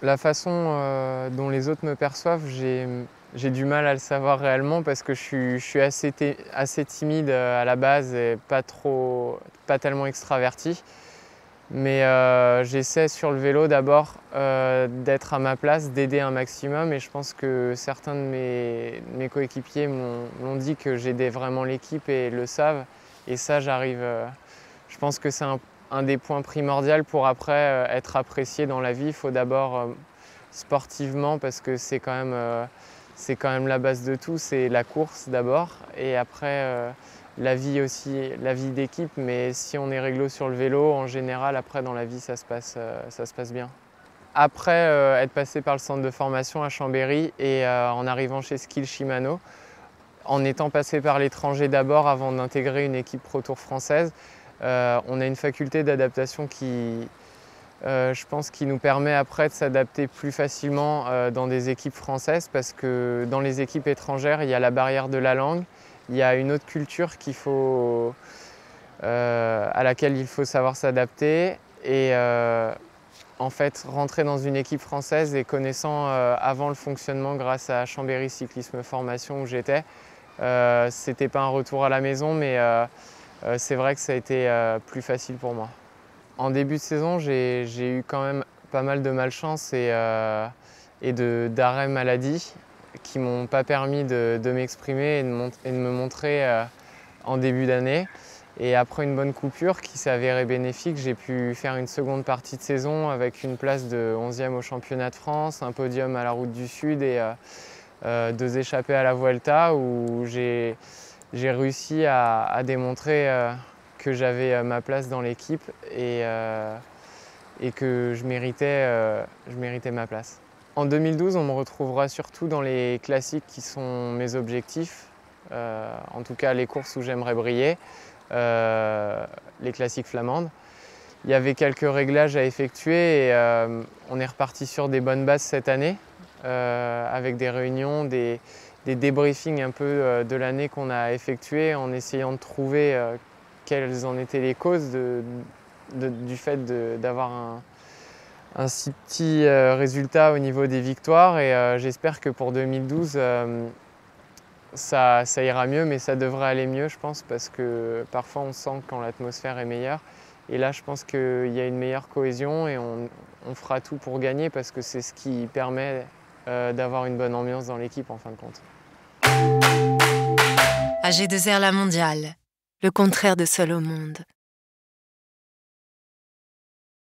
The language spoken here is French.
La façon dont les autres me perçoivent, j'ai du mal à le savoir réellement parce que je suis assez timide à la base et pas tellement extraverti. Mais j'essaie sur le vélo d'abord d'être à ma place, d'aider un maximum et je pense que certains de mes coéquipiers m'ont dit que j'aidais vraiment l'équipe et le savent. Et ça, je pense que c'est un des points primordiaux pour après être apprécié dans la vie. Il faut d'abord sportivement parce que c'est quand même la base de tout, c'est la course d'abord et après la vie aussi, la vie d'équipe, mais si on est réglo sur le vélo, en général après dans la vie ça se passe bien. Après être passé par le centre de formation à Chambéry et en arrivant chez Skill Shimano, en étant passé par l'étranger d'abord avant d'intégrer une équipe Pro Tour française, on a une faculté d'adaptation je pense qu'il nous permet après de s'adapter plus facilement dans des équipes françaises parce que dans les équipes étrangères, il y a la barrière de la langue, il y a une autre culture à laquelle il faut savoir s'adapter et en fait rentrer dans une équipe française et connaissant avant le fonctionnement grâce à Chambéry Cyclisme Formation où j'étais, c'était pas un retour à la maison mais c'est vrai que ça a été plus facile pour moi. En début de saison, j'ai eu quand même pas mal de malchance et d'arrêts maladie qui ne m'ont pas permis de m'exprimer et de me montrer en début d'année. Et après une bonne coupure qui s'est avérée bénéfique, j'ai pu faire une seconde partie de saison avec une place de 11e au championnat de France, un podium à la Route du Sud et 2 échappées à la Vuelta où j'ai réussi à démontrer que j'avais ma place dans l'équipe et que je méritais ma place. En 2012, on me retrouvera surtout dans les classiques qui sont mes objectifs, en tout cas les courses où j'aimerais briller, les classiques flamandes. Il y avait quelques réglages à effectuer et on est reparti sur des bonnes bases cette année, avec des réunions, des débriefings un peu de l'année qu'on a effectuée en essayant de trouver quelles en étaient les causes du fait d'avoir un si petit résultat au niveau des victoires et j'espère que pour 2012 ça ira mieux, mais ça devrait aller mieux je pense parce que parfois on sent quand l'atmosphère est meilleure et là je pense qu'il y a une meilleure cohésion et on fera tout pour gagner parce que c'est ce qui permet d'avoir une bonne ambiance dans l'équipe en fin de compte. AG2R La Mondiale, le contraire de Seul au monde.